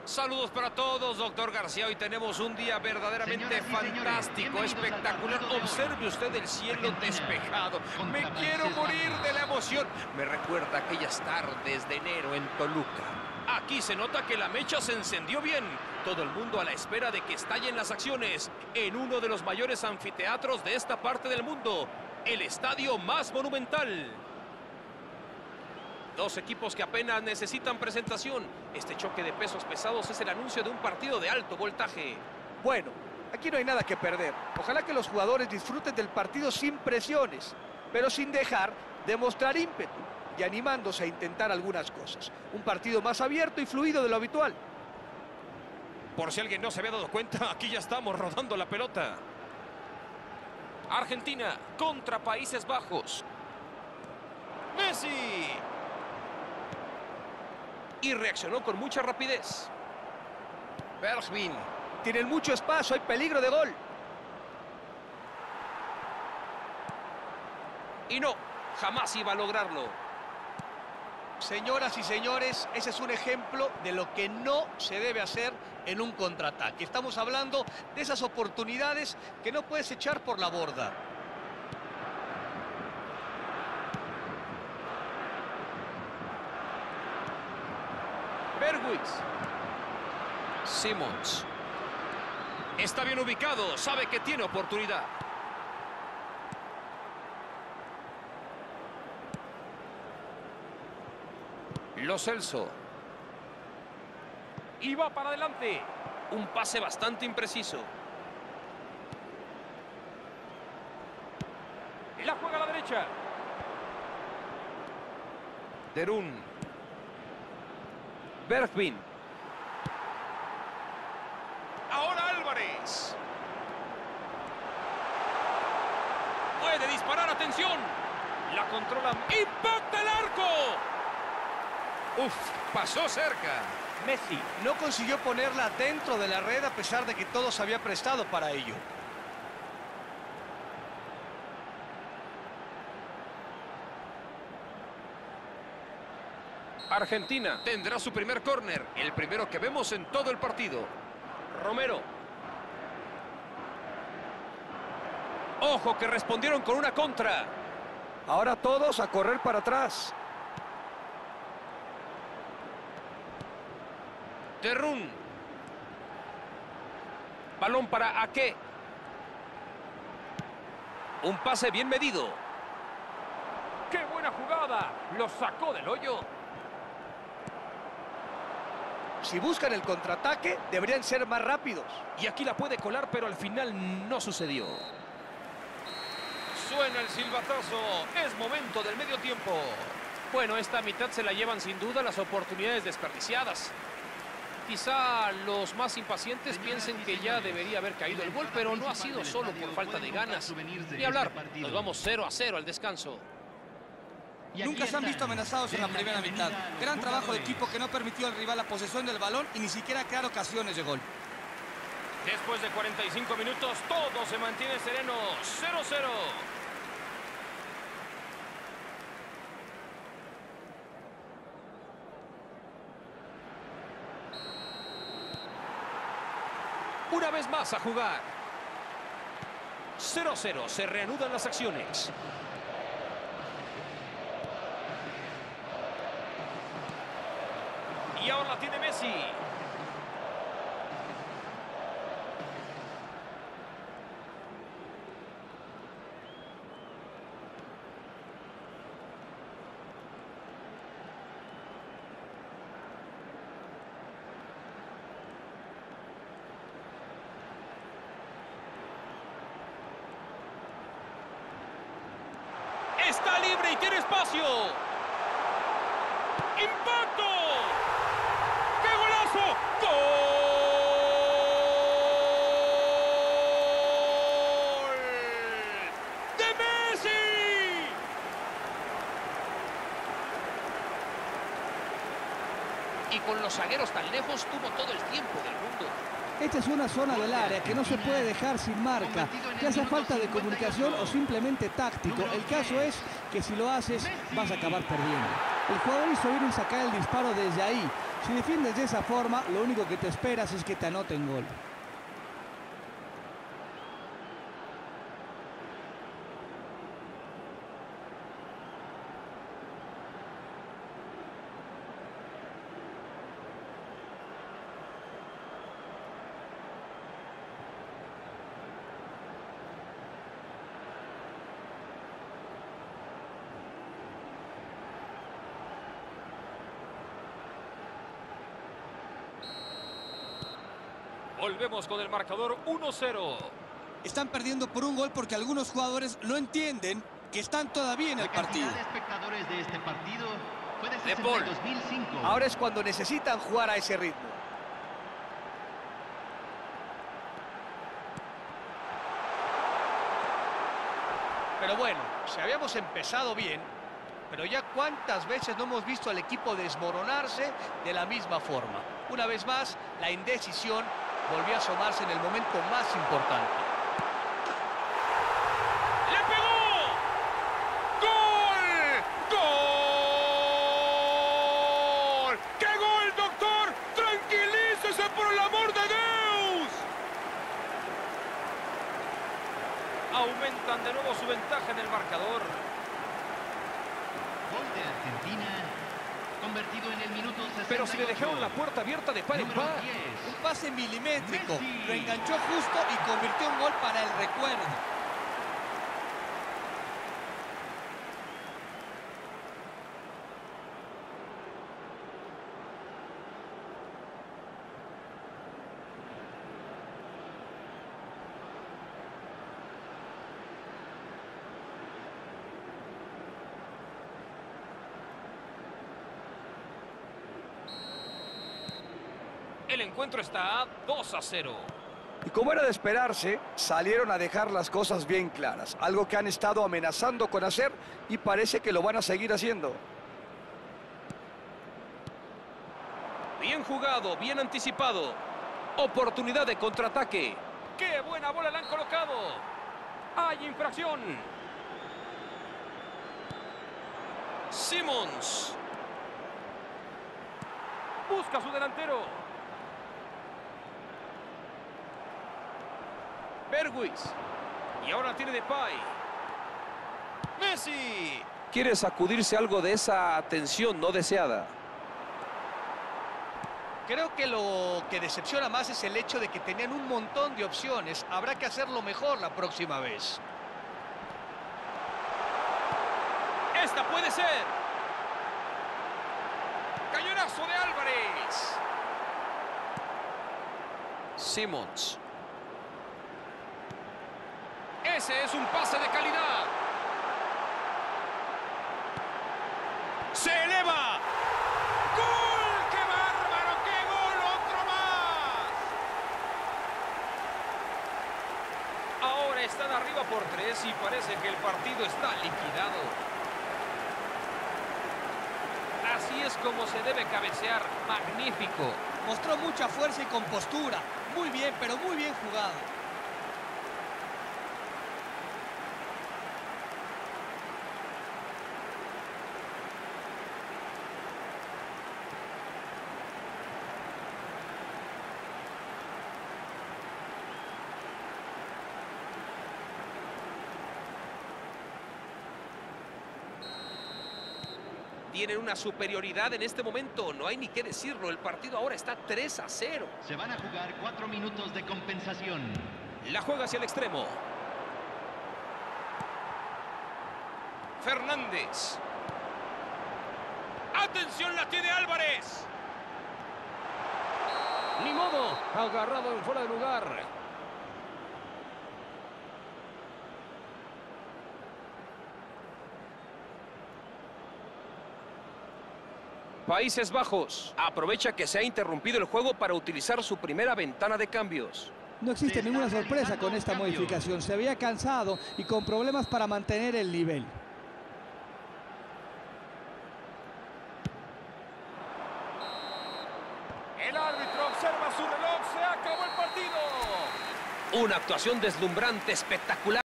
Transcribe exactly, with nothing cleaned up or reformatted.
Saludos para todos, doctor García. Hoy tenemos un día verdaderamente fantástico, espectacular. Observe usted el cielo despejado. Me quiero morir de la emoción. Me recuerda aquellas tardes de enero en Toluca. Aquí se nota que la mecha se encendió bien. Todo el mundo a la espera de que estallen las acciones en uno de los mayores anfiteatros de esta parte del mundo, el estadio más monumental. Dos equipos que apenas necesitan presentación. Este choque de pesos pesados es el anuncio de un partido de alto voltaje. Bueno, aquí no hay nada que perder. Ojalá que los jugadores disfruten del partido sin presiones, pero sin dejar de mostrar ímpetu y animándose a intentar algunas cosas. Un partido más abierto y fluido de lo habitual. Por si alguien no se había dado cuenta, aquí ya estamos rodando la pelota. Argentina contra Países Bajos. ¡Messi! Y reaccionó con mucha rapidez. Bergwijn. Tienen mucho espacio, hay peligro de gol. Y no, jamás iba a lograrlo. Señoras y señores, ese es un ejemplo de lo que no se debe hacer en un contraataque. Estamos hablando de esas oportunidades que no puedes echar por la borda. Bergwijn. Simons. Está bien ubicado, sabe que tiene oportunidad. Lo Celso. Y va para adelante. Un pase bastante impreciso. La juega a la derecha. Derún. Bergwijn. Ahora Álvarez. Puede disparar, atención. La controla. ¡Impacta el arco! Uf, pasó cerca. Messi no consiguió ponerla dentro de la red a pesar de que todo se había prestado para ello. Argentina tendrá su primer córner, el primero que vemos en todo el partido. Romero. Ojo que respondieron con una contra. Ahora todos a correr para atrás. Derún. Balón para Ake. Un pase bien medido. ¡Qué buena jugada! Lo sacó del hoyo. Si buscan el contraataque, deberían ser más rápidos. Y aquí la puede colar, pero al final no sucedió. Suena el silbatazo. Es momento del medio tiempo. Bueno, esta mitad se la llevan sin duda las oportunidades desperdiciadas. Quizá los más impacientes piensen que ya debería haber caído el gol, pero no ha sido solo por falta de ganas. Ni hablar, nos vamos cero a cero al descanso. Nunca se han visto amenazados en la primera mitad. Gran trabajo de equipo que no permitió al rival la posesión del balón y ni siquiera crear ocasiones de gol. Después de cuarenta y cinco minutos, todo se mantiene sereno. cero cero. Una vez más a jugar. cero cero. Se reanudan las acciones. Y ahora la tiene Messi. Está libre y tiene espacio. ¡Impacto! ¡Qué golazo! ¡Gol! ¡De Messi! Y con los zagueros tan lejos tuvo todo el tiempo del mundo. Esta es una zona del área que no se puede dejar sin marca, ya sea falta de comunicación o simplemente táctico. El caso es que si lo haces vas a acabar perdiendo. El jugador hizo bien en sacar el disparo desde ahí, Si defiendes de esa forma, lo único que te esperas es que te anoten gol. Volvemos con el marcador uno cero. Están perdiendo por un gol porque algunos jugadores no entienden que están todavía en el partido. La cantidad de espectadores de este partido fue de De Paul. sesenta y dos mil cinco. Ahora es cuando necesitan jugar a ese ritmo. Pero bueno, si habíamos empezado bien, pero ya cuántas veces no hemos visto al equipo desmoronarse de la misma forma. Una vez más, la indecisión volvió a asomarse en el momento más importante. ¡Le pegó! ¡Gol! ¡Gol! ¡Qué gol, doctor! ¡Tranquilícese, por el amor de Dios! Aumentan de nuevo su ventaja en el marcador. Gol de Argentina, convertido en el minuto sesenta y ocho. Pero si le dejaron la puerta abierta de par en Número par. diez. Un pase milimétrico, Messi. lo enganchó justo y convirtió un gol para el recuerdo. El encuentro está dos a cero. Y como era de esperarse, salieron a dejar las cosas bien claras. Algo que han estado amenazando con hacer y parece que lo van a seguir haciendo. Bien jugado, bien anticipado. Oportunidad de contraataque. ¡Qué buena bola le han colocado! ¡Hay infracción! Simmons. Busca a su delantero. Berghuis. Y ahora tiene Depay. Messi. Quiere sacudirse algo de esa tensión no deseada. Creo que lo que decepciona más es el hecho de que tenían un montón de opciones. Habrá que hacerlo mejor la próxima vez. Esta puede ser. Cañonazo de Álvarez. Simmons. Ese es un pase de calidad. ¡Se eleva! ¡Gol! ¡Qué bárbaro! ¡Qué gol! ¡Otro más! Ahora están arriba por tres y parece que el partido está liquidado. Así es como se debe cabecear. Magnífico. Mostró mucha fuerza y compostura. Muy bien, pero muy bien jugado. Tienen una superioridad en este momento, no hay ni qué decirlo. El partido ahora está tres a cero. Se van a jugar cuatro minutos de compensación. La juega hacia el extremo. Fernández. ¡Atención, la tiene Álvarez! Ni modo, agarrado en fuera de lugar. Países Bajos aprovecha que se ha interrumpido el juego para utilizar su primera ventana de cambios. No existe ninguna sorpresa con esta modificación. Se había cansado y con problemas para mantener el nivel. El árbitro observa su reloj, se acabó el partido. Una actuación deslumbrante, espectacular.